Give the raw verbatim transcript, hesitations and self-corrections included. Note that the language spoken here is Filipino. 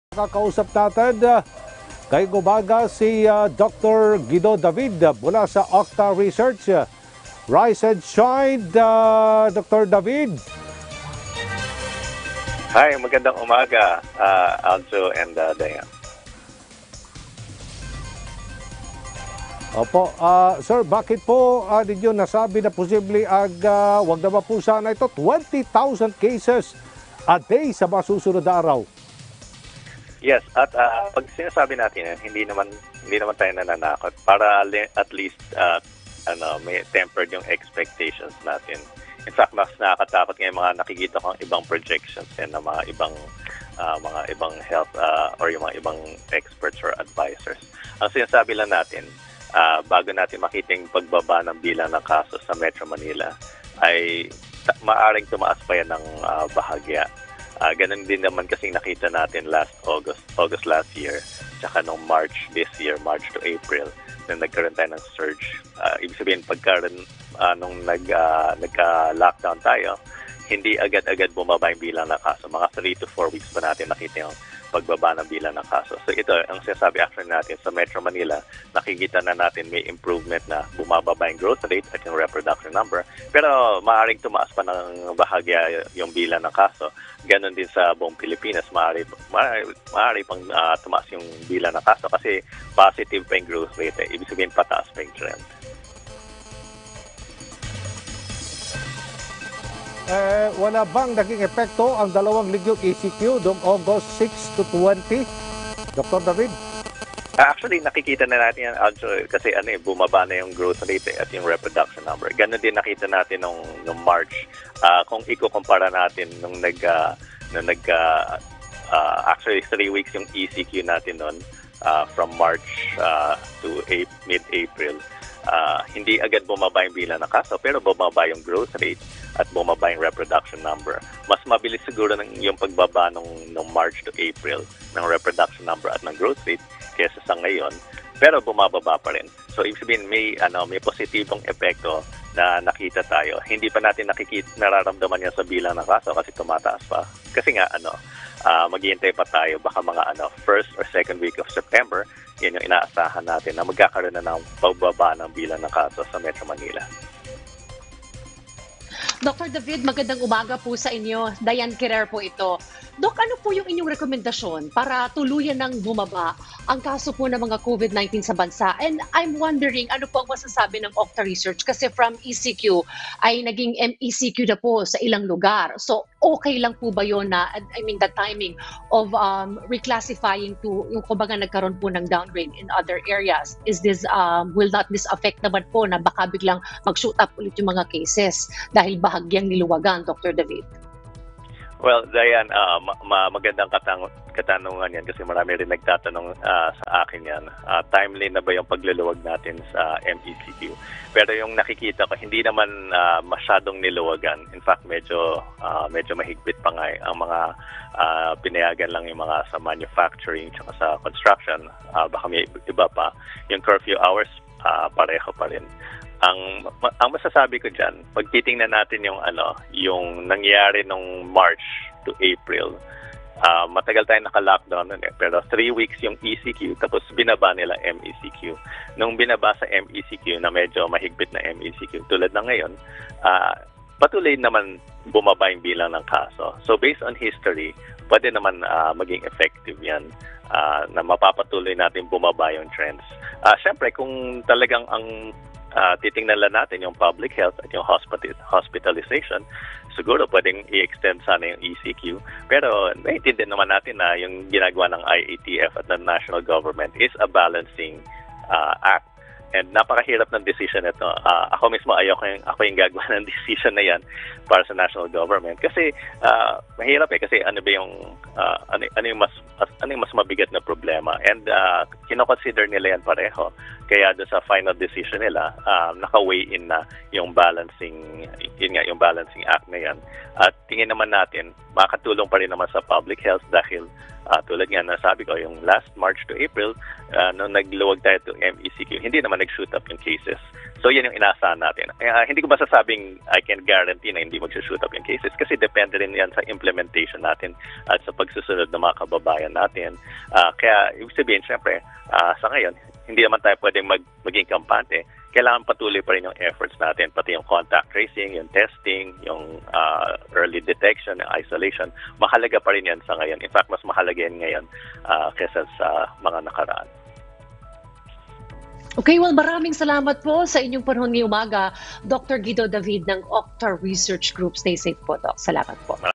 Kakausap natin uh, kay umaga si uh, Doctor Guido David uh, mula sa Octa Research. Uh, Rise and shine, uh, Doctor David. Hi, magandang umaga, uh, Aljo and uh, Diane. Opo, uh, sir, bakit po uh, ninyo nasabi na posible ag, uh, wag naman po sana ito, twenty thousand cases a day sa mga susunod na araw? Yes, at uh, pag sinasabi natin yan, hindi naman hindi naman tayo nananakot para at least uh, ano, may tempered yung expectations natin. In fact, mas nakakatakot ngayon mga nakikita ko ang ibang projections yan ng mga ibang uh, mga ibang health uh, or yung mga ibang experts or advisors. Ang sinasabi lang natin, uh, bago natin makita yung pagbaba ng bilang ng kaso sa Metro Manila, ay maaring tumaas pa yan ng uh, bahagya. Uh, ganun din naman kasing nakita natin last August, August last year, tsaka nung March this year, March to April, nung nagkaroon tayo ng surge. Uh, ibig sabihin, pagkaroon, uh, nung nag, uh, nagka-lockdown tayo, hindi agad-agad bumaba yung bilang ng kaso. Mga three to four weeks pa natin nakita yung pagbaba ng bilang ng kaso. So ito, ang sinasabi actually natin sa Metro Manila, nakikita na natin may improvement na bumababa yung growth rate at yung reproduction number. Pero maaaring tumaas pa ng bahagya yung bilang ng kaso. Ganon din sa buong Pilipinas, maaari, maaari, maaari pang uh, tumaas yung bilang ng kaso kasi positive pa yung growth rate. Eh. Ibig sabihin pataas pa yung trend. Eh, wala bang naging epekto ang dalawang ligyong E C Q noong August six to twenty? Doctor David? Actually, nakikita na natin yan, Aljo, kasi ano, eh, bumaba na yung growth rate eh, at yung reproduction number. Ganon din nakita natin nung, nung March. Uh, kung ikukumpara natin nung nag, uh, nung nag uh, uh, actually three weeks yung E C Q natin nun uh, from March uh, to mid-April. Uh, hindi agad bumaba yung bilang ng kaso, pero bumaba yung growth rate at bumaba yung reproduction number. Mas mabilis siguro ng yung pagbaba nung, nung March to April ng reproduction number at ng growth rate kaysa sa ngayon, pero bumababa pa rin. So, ibig sabihin, may, ano, may positibong epekto na nakita tayo. Hindi pa natin nakikita, nararamdaman yan sa bilang ng kaso kasi tumataas pa. Kasi nga, ano, uh, maghihintay pa tayo, baka mga ano, first or second week of September, yan yung inaasahan natin na magkakaroon na ng pagbaba ng bilang ng kaso sa Metro Manila. Doctor David, magandang umaga po sa inyo. Diane Querer po ito. Dok, ano po yung inyong rekomendasyon para tuluyan ng bumaba ang kaso po ng mga COVID nineteen sa bansa? And I'm wondering, ano po ang masasabi ng Octa Research? Kasi from E C Q ay naging M E C Q na po sa ilang lugar. So, okay lang po ba yun na, I mean, the timing of um, reclassifying to, yung kumbaga nagkaroon po ng downgrade in other areas? Is this, um, will not this affect naman po na baka biglang mag-shoot up ulit yung mga cases dahil bahagyang niluwagan, Doctor David? Well, Diane, uh, ma- ma- magandang katang- katanungan yan kasi marami rin nagtatanong uh, sa akin yan. Uh, timely na ba yung pagluluwag natin sa M E C Q? Pero yung nakikita ko, hindi naman uh, masyadong niluwagan. In fact, medyo uh, medyo mahigpit pa nga ang mga uh, pinayagan lang yung mga sa manufacturing at sa construction. Uh, baka may iba pa. Yung curfew hours, uh, pareho pa rin. Ang ang masasabi ko diyan, pag titingnan natin yung ano, yung nangyari nung March to April, uh, matagal tayong naka-lockdown nun eh, pero three weeks yung E C Q tapos binaba nila M E C Q. Nung binaba sa M E C Q na medyo mahigpit na M E C Q tulad ng ngayon, uh, patuloy naman bumaba yung bilang ng kaso. So based on history, pwede naman uh, maging effective yan. Uh, na mapapatuloy natin bumaba yung trends. Uh, Siyempre, kung talagang ang uh, titingnan lang natin yung public health at yung hospital hospitalization, siguro pwedeng i-extend sana yung E C Q. Pero naiintindihan naman natin na yung ginagawa ng I A T F at ng national government is a balancing uh, act. And napakahirap ng decision ito. Uh, ako mismo ayoko yung, ako yung gagawa ng decision na yan para sa national government. Kasi uh, mahirap eh. Kasi ano ba yung, uh, ano, ano, yung mas, ano yung mas mabigat na problema. And uh, kinoconsider nila yan pareho. Kaya doon sa final decision nila, uh, naka-weigh in na yung balancing, yun nga, yung balancing act na yan. At tingin naman natin, makakatulong pa rin naman sa public health dahil Uh, tulad nga na sabi ko, yung last March to April, uh, nung nagluwag tayo to M E C Q, hindi naman nag-shoot up yung cases. So So yun yung inaasahan natin. Uh, hindi ko masasabing I can guarantee na hindi mag-shoot up yung cases kasi depende rin yan sa implementation natin at sa pagsusunod ng mga kababayan natin. Uh, kaya ibig sabihin, syempre, uh, sa ngayon, hindi naman tayo pwedeng mag maging kampante. Kailangan patuloy pa rin yung efforts natin, pati yung contact tracing, yung testing, yung uh, early detection, yung isolation. Mahalaga pa rin yan sa ngayon. In fact, mas mahalaga yan ngayon uh, kesa sa mga nakaraan. Okay, well, maraming salamat po sa inyong panahon ngayong umaga, Doctor Guido David ng Octa Research Group. Stay safe po, Doc. Salamat po.